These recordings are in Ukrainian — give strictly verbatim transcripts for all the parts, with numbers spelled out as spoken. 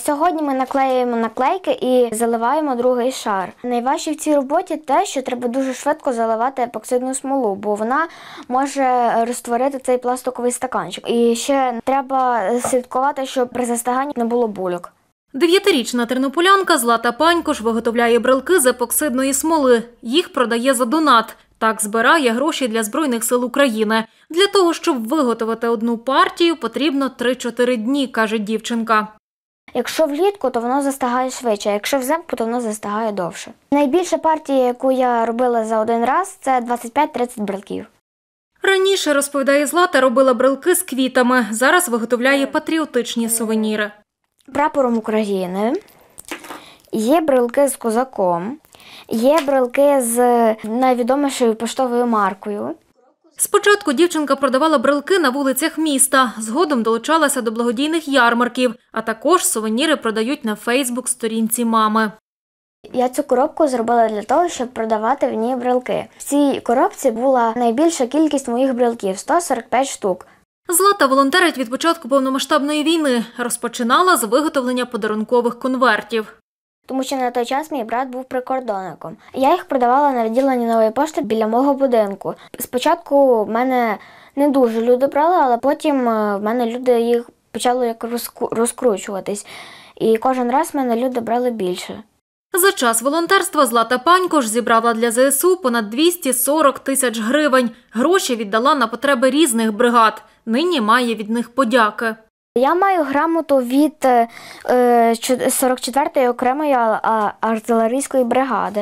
Сьогодні ми наклеюємо наклейки і заливаємо другий шар. Найважче в цій роботі те, що треба дуже швидко заливати епоксидну смолу, бо вона може розтворити цей пластиковий стаканчик. І ще треба слідкувати, щоб при застиганні не було бульок. Дев'ятирічна тернополянка Злата Панькош виготовляє брелки з епоксидної смоли. Їх продає за донат. Так збирає гроші для Збройних сил України. Для того, щоб виготовити одну партію, потрібно три-чотири дні, каже дівчинка. Якщо влітку, то воно застигає швидше, а якщо взимку, то воно застигає довше. Найбільша партія, яку я робила за один раз, це двадцять п'ять-тридцять брелків. Раніше, розповідає Злата, робила брелки з квітами. Зараз виготовляє патріотичні сувеніри. Прапором України, є брелки з козаком, є брелки з найвідомішою поштовою маркою. Спочатку дівчинка продавала брелки на вулицях міста, згодом долучалася до благодійних ярмарків, а також сувеніри продають на фейсбук-сторінці мами. Я цю коробку зробила для того, щоб продавати в ній брелки. В цій коробці була найбільша кількість моїх брелків – сто сорок п'ять штук. Злата волонтерить від початку повномасштабної війни. Розпочинала з виготовлення подарункових конвертів. Тому що на той час мій брат був прикордонником. Я їх продавала на відділенні Нової пошти біля мого будинку. Спочатку в мене не дуже люди брали, але потім в мене люди їх почали як розкручуватись. І кожен раз в мене люди брали більше. За час волонтерства Злата Панькош зібрала для зе ес у понад двісті сорок тисяч гривень. Гроші віддала на потреби різних бригад. Нині має від них подяки. Я маю грамоту від сорок четвертої окремої артилерійської бригади.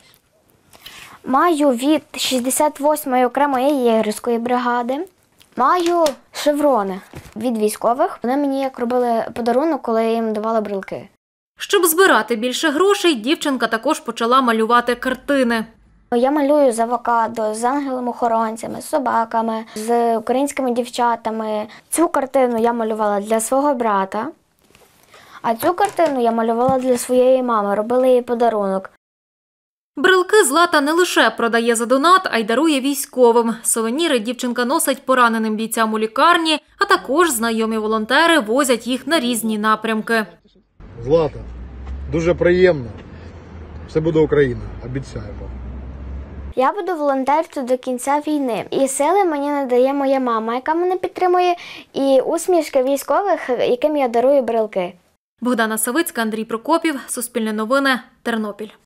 Маю від шістдесят восьмої окремої єгерської бригади. Маю шеврони від військових. Вони мені як робили подарунок, коли я їм давала брелки. Щоб збирати більше грошей, дівчинка також почала малювати картини. Я малюю з авокадо, з ангелами-охоронцями, з собаками, з українськими дівчатами. Цю картину я малювала для свого брата, а цю картину я малювала для своєї мами, робила їй подарунок. Брелки Злата не лише продає за донат, а й дарує військовим. Сувеніри дівчинка носить пораненим бійцям у лікарні, а також знайомі волонтери возять їх на різні напрямки. Злата, дуже приємно. Все буде Україна, обіцяємо. Я буду волонтерити до кінця війни. І сили мені надає моя мама, яка мене підтримує, і усмішки військових, яким я дарую брелки. Богдана Савицька, Андрій Прокопів, Суспільне новини, Тернопіль.